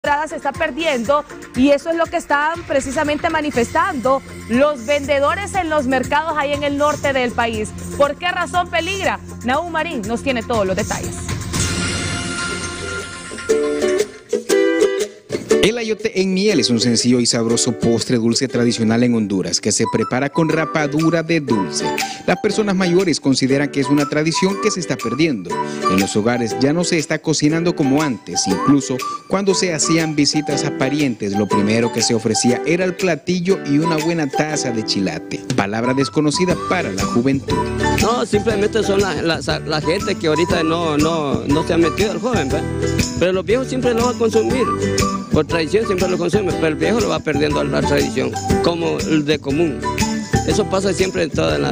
se está perdiendo y eso es lo que están precisamente manifestando los vendedores en los mercados ahí en el norte del país. ¿Por qué razón peligra? Nahum Marín nos tiene todos los detalles. El ayote en miel es un sencillo y sabroso postre dulce tradicional en Honduras que se prepara con rapadura de dulce. Las personas mayores consideran que es una tradición que se está perdiendo. En los hogares ya no se está cocinando como antes. Incluso cuando se hacían visitas a parientes, lo primero que se ofrecía era el platillo y una buena taza de chilate. Palabra desconocida para la juventud. No, simplemente son la gente que ahorita no se ha metido al joven, ¿verdad? Pero los viejos siempre lo van a consumir. Por tradición siempre lo consume, pero el viejo lo va perdiendo la tradición, como el de común. Eso pasa siempre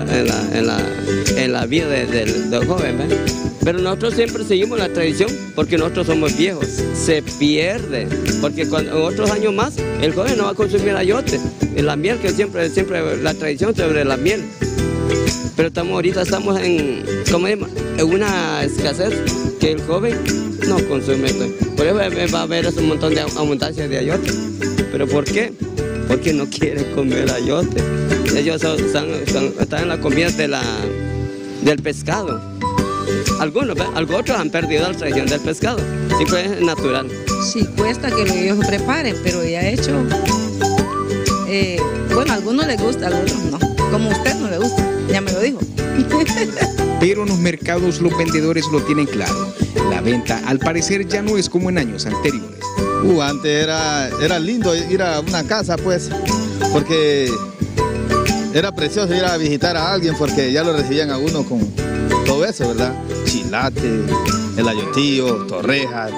en la vida del joven, ¿ves? Pero nosotros siempre seguimos la tradición porque nosotros somos viejos. Se pierde, porque en otros años más el joven no va a consumir ayote. La miel, que siempre la tradición sobre la miel. Pero ahorita estamos en una escasez que el joven no consume. Por eso va a haber un montón de abundancia de ayote. ¿Pero por qué? Porque no quiere comer ayote. Ellos están en la comida del pescado. Algunos, otros han perdido la tradición del pescado. Sí, pues es natural. Sí, cuesta que ellos preparen, pero ya hecho. Bueno, a algunos les gusta, a otros no. Como a usted no le gusta, ya me lo dijo. Pero en los mercados los vendedores lo tienen claro. La venta al parecer ya no es como en años anteriores. Antes era lindo ir a una casa, pues, porque era precioso ir a visitar a alguien porque ya lo recibían a uno con todo eso, ¿verdad? Chilate, el ayotillo, torrejas,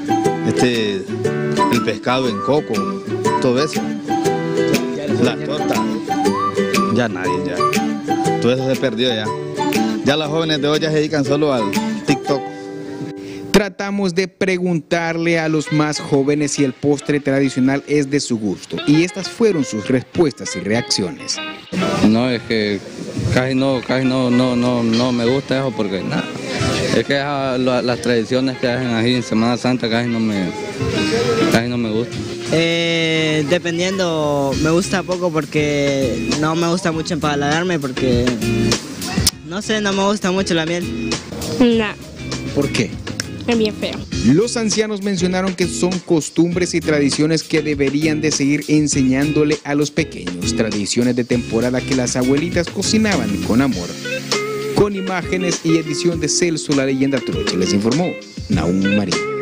el pescado en coco, todo eso. La torta, ya nadie, ya. Todo eso se perdió ya. Ya las jóvenes de hoy ya se dedican solo al TikTok. Tratamos de preguntarle a los más jóvenes si el postre tradicional es de su gusto y estas fueron sus respuestas y reacciones. No, es que casi no me gusta eso porque nada. Es que las tradiciones que hacen aquí en Semana Santa casi no me gustan. Dependiendo, me gusta poco porque no me gusta mucho empalagarme porque no sé, no me gusta mucho la miel. No. ¿Por qué? Es bien feo. Los ancianos mencionaron que son costumbres y tradiciones que deberían de seguir enseñándole a los pequeños, tradiciones de temporada que las abuelitas cocinaban con amor. Con imágenes y edición de Celso La Leyenda Troche, les informó Nahum Marín.